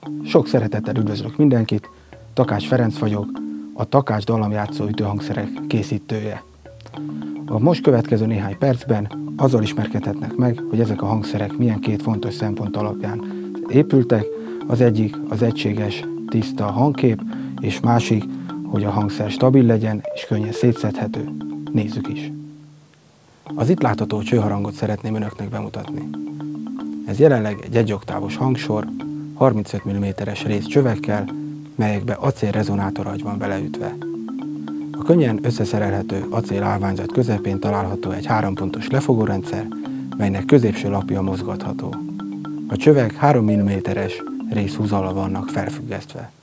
Sok szeretettel üdvözlök mindenkit, Takács Ferenc vagyok, a Takács dallamjátszó ütőhangszerek készítője. A most következő néhány percben azzal ismerkedhetnek meg, hogy ezek a hangszerek milyen két fontos szempont alapján épültek. Az egyik az egységes, tiszta hangkép, és másik, hogy a hangszer stabil legyen és könnyen szétszedhető. Nézzük is! Az itt látható csőharangot szeretném önöknek bemutatni. Ez jelenleg egy egyoktávos hangsor, 35 mm-es részcsövekkel, melyekbe acélrezonátoragy van beleütve. A könnyen összeszerelhető acél állványzat közepén található egy 3 pontos lefogórendszer, melynek középső lapja mozgatható. A csövek 3 mm-es részhúzallal vannak felfüggesztve.